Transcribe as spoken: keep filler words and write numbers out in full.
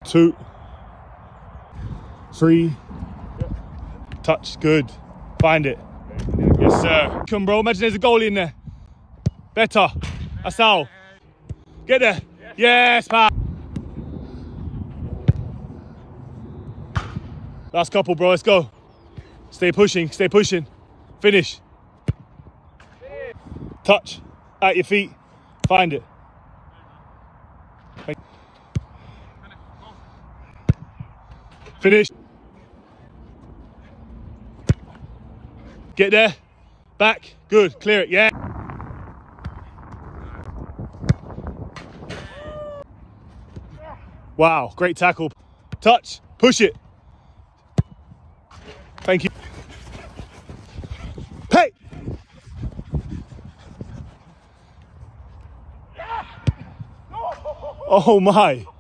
two, three, touch, good. Find it. Yes, sir. Come, bro. Imagine there's a goalie in there. Better. That's how. Get there. Yes, pal. Last couple, bro. Let's go. Stay pushing. Stay pushing. Finish. Touch. At your feet. Find it. Finish. Get there. Back. Good. Clear it. Yeah. Wow. Great tackle. Touch. Push it. Thank you. Hey. Oh my.